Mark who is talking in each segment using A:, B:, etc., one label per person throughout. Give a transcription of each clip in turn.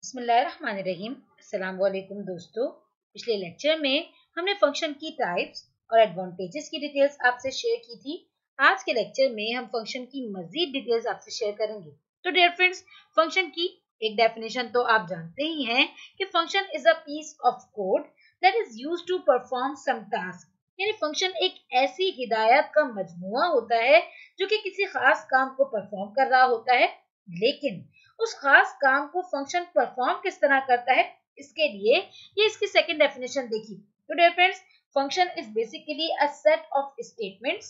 A: बिस्मिल्लाहिर्रहमानिर्रहीम। अस्सलाम वालेकुम दोस्तों। पिछले लेक्चर में हमने फंक्शन की टाइप्स और एडवांटेजेस की डिटेल्स आपसे शेयर की थी। आज के लेक्चर में हम फंक्शन की मजीद डिटेल्स आपसे शेयर करेंगे। तो डियर फ्रेंड्स, फंक्शन की एक डेफिनेशन तो आप जानते ही हैं कि function is a piece of code that is used to perform some task. यानी फंक्शन एक ऐसी हिदायत का मजमुआ होता है जो कि किसी खास काम को परफॉर्म कर रहा होता है, लेकिन उस खास काम को फंक्शन परफॉर्म किस तरह करता है, इसके लिए ये इसकी सेकंड डेफिनेशन देखी। तो dear friends, function is basically a set of statements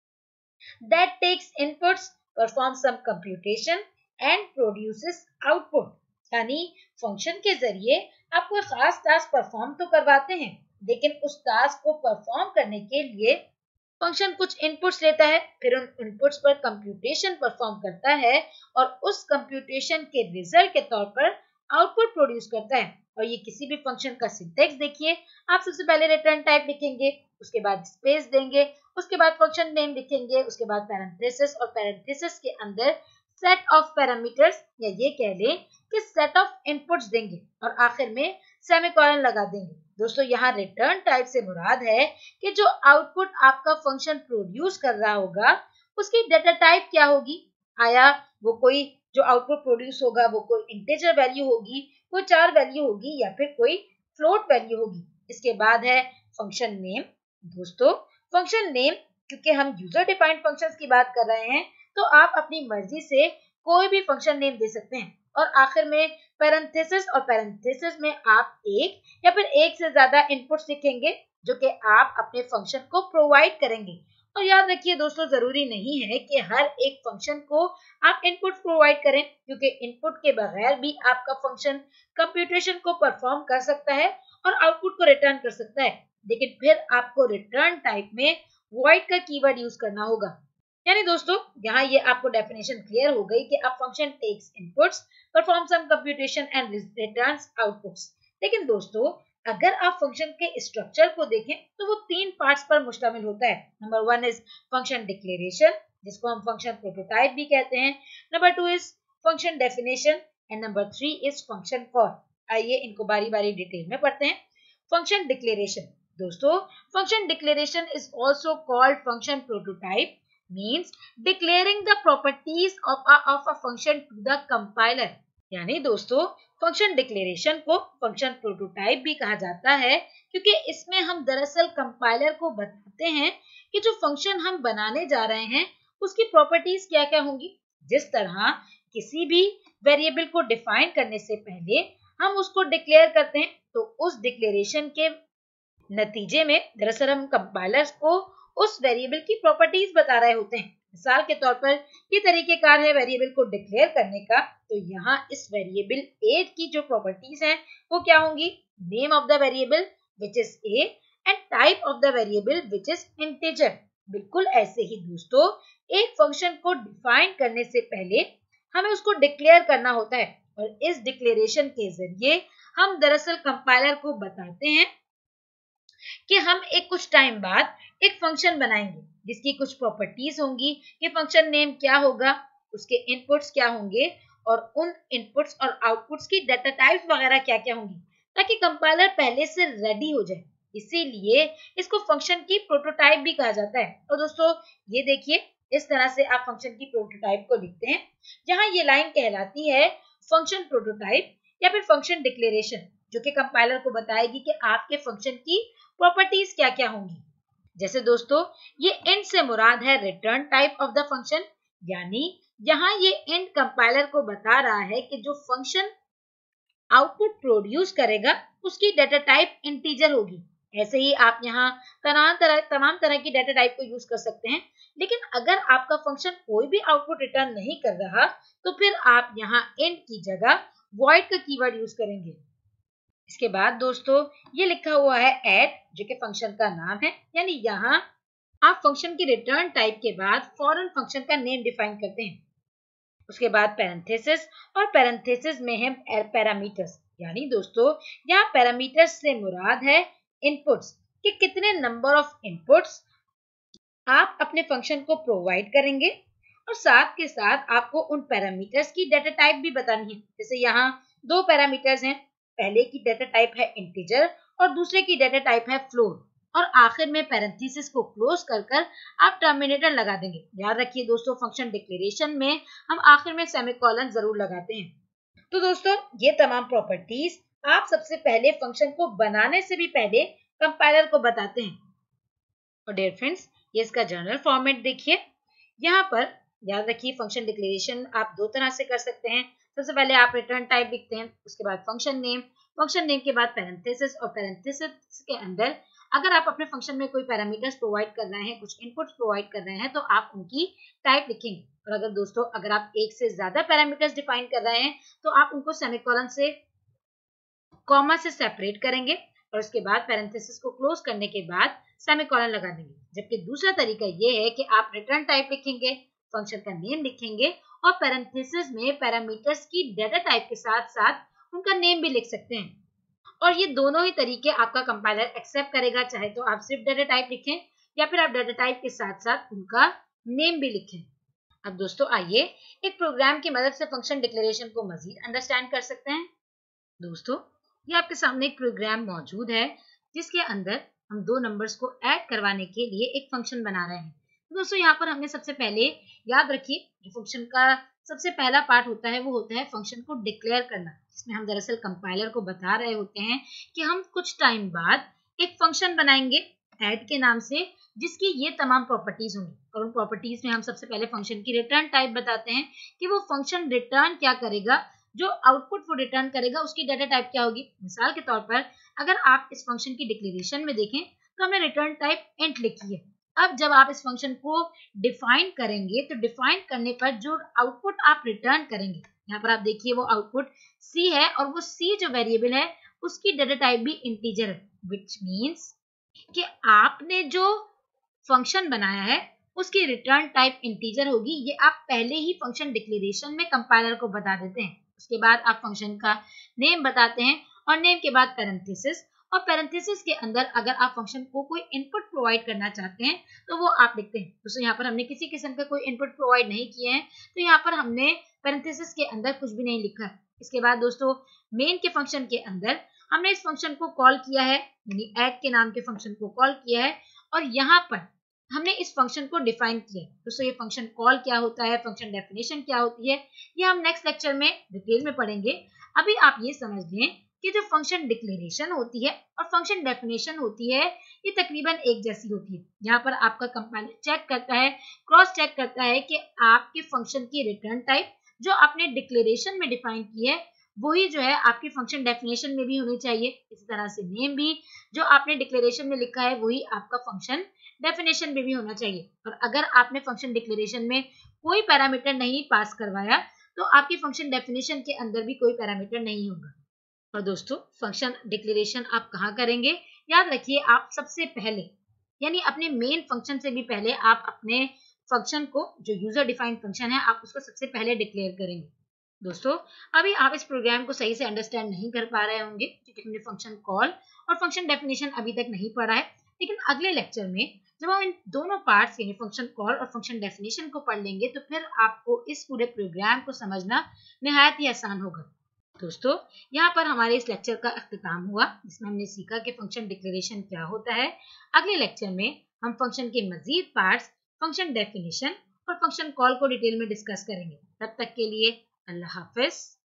A: that takes inputs, perform some computation and produces output. यानी फंक्शन के जरिए आप कोई खास टास्क परफॉर्म तो करवाते हैं, लेकिन उस टास्क को परफॉर्म करने के लिए फंक्शन कुछ इनपुट्स लेता है, फिर उन इनपुट्स पर कंप्यूटेशन परफॉर्म करता है और उस कंप्यूटेशन के रिजल्ट के तौर पर आउटपुट प्रोड्यूस करता है। और ये किसी भी फंक्शन का सिंटैक्स देखिए, आप सबसे पहले रिटर्न टाइप लिखेंगे, उसके बाद स्पेस देंगे, उसके बाद फंक्शन नेम लिखेंगे, उसके बाद पैरेंथेसिस और पैरेंथेसिस के अंदर सेट ऑफ पैरामीटर्स या ये कह लें कि सेट ऑफ इनपुट्स देंगे और आखिर में सेमीकोलन लगा देंगे। दोस्तों, यहाँ रिटर्न टाइप से मुराद है कि जो आउटपुट आपका फंक्शन प्रोड्यूस कर रहा होगा उसकी डेटा टाइप क्या होगी। आया वो कोई जो आउटपुट प्रोड्यूस होगा वो कोई इंटीजर वैल्यू होगी, कोई 4 वैल्यू होगी या फिर कोई फ्लोट वैल्यू होगी। इसके बाद है फंक्शन नेम। दोस्तों, फंक्शन नेम, क्योंकि हम यूजर डिफाइंड फंक्शंस की बात कर रहे हैं, तो आप अपनी मर्जी से कोई भी फंक्शन नेम दे सकते हैं। और आखिर में पैरेंथेसिस, और पैरेंथेसिस में आप एक या फिर एक से ज्यादा इनपुट्स लिखेंगे जो कि आप अपने फंक्शन को प्रोवाइड करेंगे। और याद रखिए दोस्तों, जरूरी नहीं है कि हर एक फंक्शन को आप इनपुट प्रोवाइड करें, क्योंकि इनपुट के बगैर भी आपका फंक्शन कंप्यूटेशन को परफॉर्म कर सकता है और आउटपुट को रिटर्न कर सकता है। लेकिन फिर आपको रिटर्न टाइप में वॉइड का कीवर्ड यूज करना होगा। यानी दोस्तों, यहाँ ये आपको डेफिनेशन क्लियर हो गई कि आप function takes inputs, perform some computation and returns outputs. लेकिन दोस्तों, अगर आप फंक्शन के स्ट्रक्चर को देखें तो वो 3 पार्ट्स पर मुश्तमिल होता है। नंबर 1 इज फंक्शन डिक्लेरेशन, जिसको हम फंक्शन प्रोटोटाइप भी कहते हैं। Number 2 is function definition and number 3 is function call. आइए इनको बारी बारी डिटेल में पढ़ते हैं। Function declaration. दोस्तों, function declaration is also called function prototype, means declaring the properties of a function to the compiler। यानी दोस्तों, फंक्शन डिक्लेरेशन को फंक्शन प्रोटोटाइप भी कहा जाता है, क्योंकि इसमें हम दरअसल कंपाइलर को बताते हैं कि जो फंक्शन हम बनाने जा रहे हैं उसकी प्रॉपर्टीज क्या क्या होंगी। जिस तरह किसी भी वेरिएबल को डिफाइन करने से पहले हम उसको डिक्लेयर करते हैं, तो उस डिक्लेरेशन के नतीजे में दरअसल हम कंपाइलर्स को उस वेरिएबल की प्रॉपर्टीज बता रहे होते हैं। मिसाल के तौर पर ये तरीकेकार है वेरिएबल को डिक्लेयर करने का। तो यहाँ इस वेरिएबल 8 की जो प्रॉपर्टीज हैं वो क्या होंगी। Name of the variable which is a and type of the variable which is integer. बिल्कुल ऐसे ही दोस्तों, एक फंक्शन को डिफाइन करने से पहले हमें उसको डिक्लेयर करना होता है और इस डिक्लेरेशन के जरिए हम दरअसल कंपाइलर को बताते हैं कि हम एक कुछ टाइम बाद एक फंक्शन बनाएंगे जिसकी कुछ प्रॉपर्टीज होंगी कि फंक्शन नेम क्या होगा, उसके इनपुट्स क्या होंगे और उन इनपुट्स और आउटपुट्स की डेटा टाइप्स वगैरह क्या क्या होंगी, ताकि कंपाइलर पहले से रेडी हो जाए। इसीलिए इसको फंक्शन की प्रोटोटाइप भी कहा जाता है। और दोस्तों, ये देखिए, इस तरह से आप फंक्शन की प्रोटोटाइप को लिखते हैं, जहां ये लाइन कहलाती है फंक्शन प्रोटोटाइप या फिर फंक्शन डिक्लेरेशन, जो कि कंपाइलर को बताएगी कि आपके फंक्शन की प्रॉपर्टीज क्या क्या होंगी। जैसे दोस्तों, ये इंट से मुराद है return type of the function, यानी यहाँ ये इंट कंपाइलर को बता रहा है कि जो फंक्शन आउटपुट प्रोड्यूस करेगा उसकी डेटा टाइप इंटीजर होगी। ऐसे ही आप यहाँ तमाम तरह की डेटा टाइप को यूज कर सकते हैं। लेकिन अगर आपका फंक्शन कोई भी आउटपुट रिटर्न नहीं कर रहा तो फिर आप यहाँ इंट की जगह वॉइड का कीवर्ड यूज करेंगे। इसके बाद दोस्तों, ये लिखा हुआ है ऐड, जो कि फंक्शन का नाम है। यानी यहाँ आप फंक्शन की रिटर्न टाइप के बाद फौरन फंक्शन का नेम डिफाइन करते हैं। उसके बाद पैरेंथेसिस, और पैरेंथेसिस में है पैरामीटर्स। यानी दोस्तों, यहाँ पैरामीटर्स से मुराद है इनपुट्स, कि कितने नंबर ऑफ इनपुट्स आप अपने फंक्शन को प्रोवाइड करेंगे और साथ के साथ आपको उन पैरामीटर्स की डेटा टाइप भी बतानी है। जैसे यहाँ दो पैरामीटर्स हैं, पहले की डाटा टाइप है इंटीजर और दूसरे की डाटा टाइप है फ्लोट, और आखिर में पैरेंथेसिस को क्लोज कर आप टर्मिनेटर लगा देंगे। याद रखिए दोस्तों, फंक्शन डिक्लेरेशन में हम आखिर में सेमीकोलन जरूर लगाते हैं। तो दोस्तों, ये तमाम प्रॉपर्टीज आप सबसे पहले फंक्शन को बनाने से भी पहले कंपाइलर को बताते हैं। और डियर फ्रेंड्स, ये इसका जनरल फॉर्मेट देखिए। यहाँ पर याद रखिए, फंक्शन डिक्लेरेशन आप दो तरह से कर सकते हैं। सबसे पहले आप रिटर्न टाइप लिखते हैं, उसके बाद फंक्शन नेम के बाद पैरेंथेसिस, और पैरेंथेसिस के अंदर अगर आप अपने फंक्शन में कोई पैरामीटर्स प्रोवाइड कर रहे हैं, कुछ इनपुट्स प्रोवाइड कर रहे हैं, तो आप उनकी टाइप लिखेंगे। और अगर दोस्तों, अगर आप एक से ज्यादा पैरामीटर्स डिफाइन कर रहे हैं, तो आप उनको सेमीकोलन से, कॉमा से सेपरेट करेंगे, और उसके बाद पैरेंथेसिस को क्लोज करने के बाद सेमीकोलन लगा देंगे। जबकि दूसरा तरीका ये है कि आप रिटर्न टाइप लिखेंगे, फंक्शन का नेम लिखेंगे, और पैरेंथेसिस में पैरामीटर्स की डाटा टाइप के साथ साथ उनका नेम भी लिख सकते हैं। और ये दोनों ही तरीके आपका कंपाइलर एक्सेप्ट करेगा, चाहे तो आप सिर्फ डाटा टाइप लिखें या फिर आप डाटा टाइप के साथ साथ उनका नेम भी लिखें। अब दोस्तों, आइए एक प्रोग्राम की मदद से फंक्शन डिक्लेरेशन को मजीद अंडरस्टैंड कर सकते हैं। दोस्तों, ये आपके सामने एक प्रोग्राम मौजूद है जिसके अंदर हम दो नंबर्स को ऐड करवाने के लिए एक फंक्शन बना रहे हैं। तो दोस्तों, यहाँ पर हमने सबसे पहले याद रखिए, जो फंक्शन का सबसे पहला पार्ट होता है वो होता है फंक्शन को डिक्लेयर करना, जिसमें हम दरअसल कंपाइलर को बता रहे होते हैं कि हम कुछ टाइम बाद एक फंक्शन बनाएंगे ऐड के नाम से, जिसकी ये तमाम प्रॉपर्टीज होंगी। और उन प्रॉपर्टीज में हम सबसे पहले फंक्शन की रिटर्न टाइप बताते हैं कि वो फंक्शन रिटर्न क्या करेगा, जो आउटपुट वो रिटर्न करेगा उसकी डाटा टाइप क्या होगी। मिसाल के तौर पर अगर आप इस फंक्शन की डिक्लेरेशन में देखें तो हमने रिटर्न टाइप इंट लिखी है। अब जब आप इस फंक्शन को डिफाइन करेंगे तो डिफाइन करने पर जो आउटपुट आप रिटर्न करेंगे, यहाँ पर आप देखिए वो आउटपुट सी है, और वो सी जो वेरिएबल है उसकी डाटा टाइप भी इंटीजर है, विच मीन्स कि आपने जो फंक्शन बनाया है उसकी रिटर्न टाइप इंटीजर होगी। ये आप पहले ही फंक्शन डिक्लेरेशन में कंपाइलर को बता देते हैं। उसके बाद आप फंक्शन का नेम बताते हैं, और नेम के बाद पैरेंथेसिस, और पैरेंथेसिस के अंदर अगर आप फंक्शन को कोई इनपुट प्रोवाइड करना चाहते हैं तो वो आप लिखते हैं। दोस्तों, यहाँ पर हमने किसी किस्म का कोई इनपुट प्रोवाइड नहीं किए हैं, तो यहाँ पर हमने पैरेंथेसिस के अंदर कुछ भी नहीं लिखा है। इसके बाद दोस्तों, मेन के फंक्शन के अंदर हमने इस फंक्शन को कॉल किया है, यानी ऐड के नाम के फंक्शन को कॉल किया है, और यहाँ पर हमने इस फंक्शन को डिफाइन किया है। दोस्तों, ये फंक्शन कॉल क्या होता है, फंक्शन डेफिनेशन क्या होती है, ये हम नेक्स्ट लेक्चर में डिटेल में पढ़ेंगे। अभी आप ये समझ लें कि जो फंक्शन डिक्लेरेशन होती है और फंक्शन डेफिनेशन होती है, ये तकरीबन एक जैसी होती है। यहाँ पर आपका कंपाइलर चेक करता है, क्रॉस चेक करता है कि आपके फंक्शन की रिटर्न टाइप जो आपने डिक्लेरेशन में डिफाइन की है वही जो है आपकी फंक्शन डेफिनेशन में भी होनी चाहिए। इसी तरह से नेम भी जो आपने डिक्लेरेशन में लिखा है वही आपका फंक्शन डेफिनेशन में भी होना चाहिए। और अगर आपने फंक्शन डिक्लेरेशन में कोई पैरामीटर नहीं पास करवाया तो आपकी फंक्शन डेफिनेशन के अंदर भी कोई पैरामीटर नहीं होगा। और दोस्तों, फंक्शन डिक्लेरेशन आप कहाँ करेंगे? याद रखिए, आप सबसे पहले यानी अपने मेन फंक्शन से भी पहले आप अपने फंक्शन को, जो यूजर डिफाइंड फंक्शन है, आप उसको सबसे पहले डिक्लेयर करेंगे। दोस्तों, अभी आप इस प्रोग्राम को सही से अंडरस्टैंड नहीं कर पा रहे होंगे क्योंकि हमने फंक्शन कॉल और फंक्शन डेफिनेशन अभी तक नहीं पढ़ा है, लेकिन अगले लेक्चर में जब हम इन दोनों पार्ट्स यानी फंक्शन कॉल और फंक्शन डेफिनेशन को पढ़ लेंगे तो फिर आपको इस पूरे प्रोग्राम को समझना निहायत ही आसान होगा। दोस्तों, यहाँ पर हमारे इस लेक्चर का अख्तिताम हुआ, जिसमें हमने सीखा कि फंक्शन डिक्लेरेशन क्या होता है। अगले लेक्चर में हम फंक्शन के मजीद पार्ट्स, फंक्शन डेफिनेशन और फंक्शन कॉल को डिटेल में डिस्कस करेंगे। तब तक के लिए अल्लाह हाफिज।